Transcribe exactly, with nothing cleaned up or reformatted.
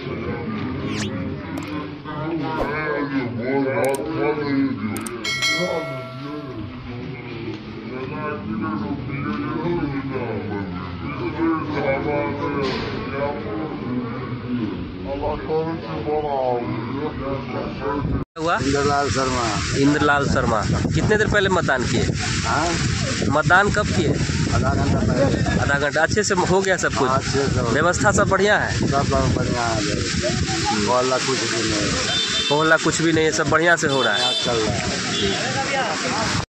हुआ इंद्रलाल शर्मा। इंद्रलाल शर्मा कितने देर पहले मतदान किए? हाँ, मतदान कब किए? आधा घंटा पहले। आधा घंटा। अच्छे से हो गया सब कुछ? अच्छे से व्यवस्था सब बढ़िया है? सब बढ़िया है, बोला कुछ भी नहीं, होला कुछ भी नहीं है, सब बढ़िया से हो रहा है। चल रहा है।